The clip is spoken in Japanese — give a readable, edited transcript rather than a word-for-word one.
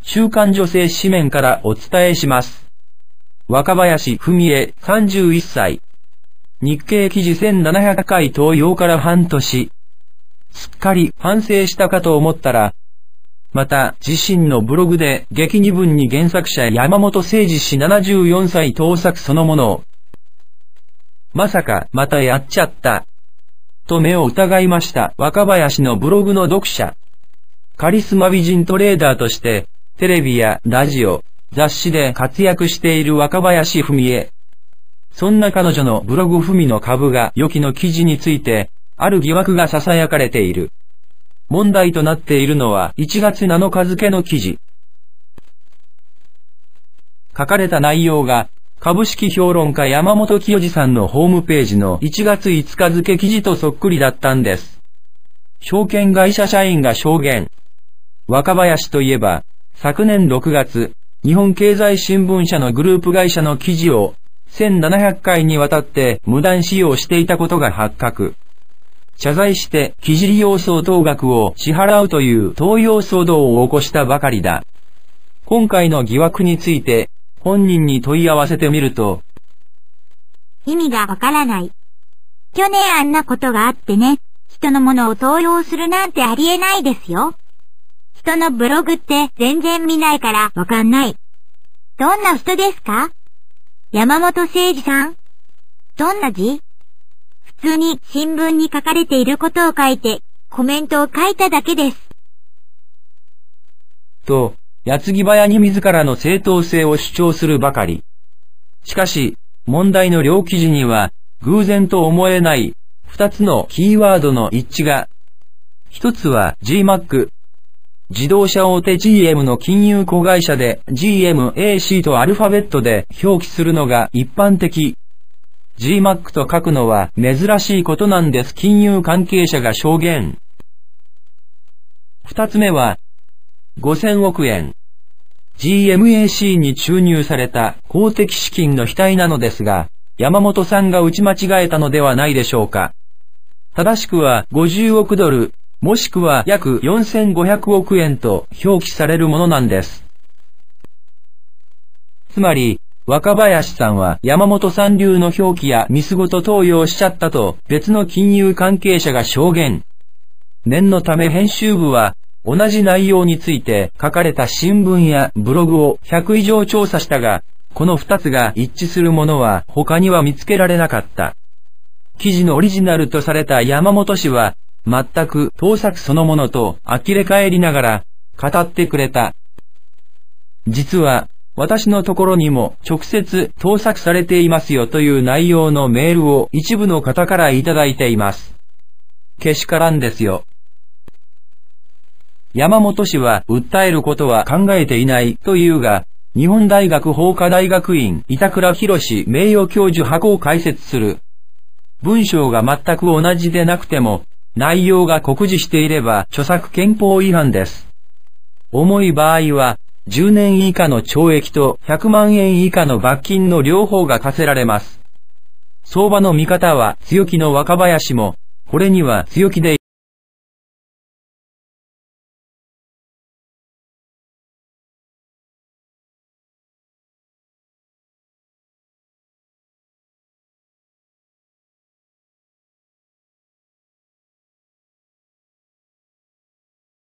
週刊女性紙面からお伝えします。若林文江31歳。日経記事1700回投稿から半年。すっかり反省したかと思ったら、また自身のブログで激2文に原作者山本誠二氏74歳盗作そのものを。まさかまたやっちゃった。と目を疑いました若林のブログの読者。カリスマ美人トレーダーとして、テレビやラジオ、雑誌で活躍している若林文江。そんな彼女のブログ文の株が良きの記事について、ある疑惑が囁かれている。問題となっているのは1月7日付の記事。書かれた内容が、株式評論家山本清二さんのホームページの1月5日付記事とそっくりだったんです。証券会社社員が証言。若林といえば、昨年6月、日本経済新聞社のグループ会社の記事を1700回にわたって無断使用していたことが発覚。謝罪して記事利用相当額を支払うという盗用騒動を起こしたばかりだ。今回の疑惑について本人に問い合わせてみると、 意味がわからない。去年あんなことがあってね、人のものを盗用するなんてありえないですよ。人のブログって全然見ないからわかんない。どんな人ですか？山本誠二さん？どんな字？普通に新聞に書かれていることを書いて、コメントを書いただけです。 と、矢継ぎ早に自らの正当性を主張するばかり。しかし、問題の両記事には、偶然と思えない二つのキーワードの一致が。一つは GMAC。自動車大手 GM の金融子会社で GMAC とアルファベットで表記するのが一般的。GMAC と書くのは珍しいことなんです。金融関係者が証言。二つ目は5000億円。GMAC に注入された公的資金の額なのですが、山本さんが打ち間違えたのではないでしょうか。正しくは50億ドル、もしくは約4500億円と表記されるものなんです。つまり、若林さんは山本さん流の表記やミスごと盗用しちゃったと別の金融関係者が証言。念のため編集部は同じ内容について書かれた新聞やブログを100以上調査したが、この2つが一致するものは他には見つけられなかった。記事のオリジナルとされた山本氏は全く盗作そのものと呆れ返りながら語ってくれた。実は私のところにも直接盗作されていますよという内容のメールを一部の方からいただいています。けしからんですよ。山本氏は訴えることは考えていないというが、日本大学法科大学院板倉博名誉教授派を解説する。文章が全く同じでなくても、内容が酷似していれば著作権法違反です。重い場合は、10年以下の懲役と100万円以下の罰金の両方が課せられます。相場の見方は強気の若林も、これには強気で